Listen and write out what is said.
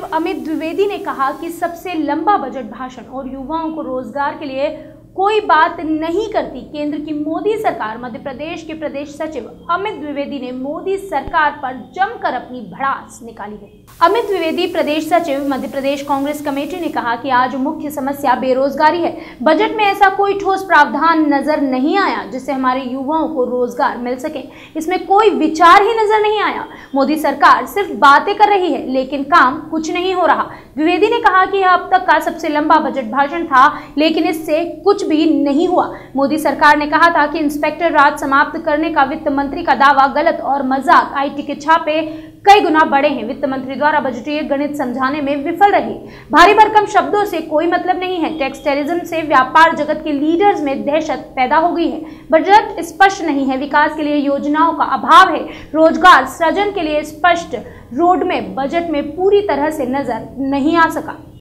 सचिव अमित द्विवेदी ने कहा कि सबसे लंबा बजट भाषण और युवाओं को रोजगार के लिए कोई बात नहीं करती केंद्र की मोदी सरकार। मध्य प्रदेश के प्रदेश सचिव अमित द्विवेदी ने मोदी सरकार पर जमकर अपनी भड़ास निकाली है। अमित द्विवेदी प्रदेश सचिव मध्य प्रदेश कांग्रेस कमेटी ने कहा कि आज मुख्य समस्या बेरोजगारी है। बजट में ऐसा कोई ठोस प्रावधान नजर नहीं आया जिससे हमारे युवाओं को रोजगार मिल सके। इसमें कोई विचार ही नजर नहीं आया। मोदी सरकार सिर्फ बातें कर रही है लेकिन काम कुछ नहीं हो रहा। द्विवेदी ने कहा कि यह अब तक का सबसे लंबा बजट भाषण था लेकिन इससे कुछ भी नहीं हुआ। मोदी सरकार ने कहा था कि इंस्पेक्टर राज समाप्त करने का वित्त मंत्री का दावा गलत और मजाक। आईटी के छापे कई गुना बढ़े हैं। वित्त मंत्री द्वारा बजटीय गणित समझाने में विफल रही। भारी भरकम शब्दों से कोई मतलब नहीं है। टैक्स टेररिज्म से व्यापार जगत के लीडर्स में दहशत पैदा हो गई है। बजट स्पष्ट नहीं है। विकास के लिए योजनाओं का अभाव है। रोजगार सृजन के लिए स्पष्ट रोडमैप बजट में पूरी तरह से नजर नहीं आ सका।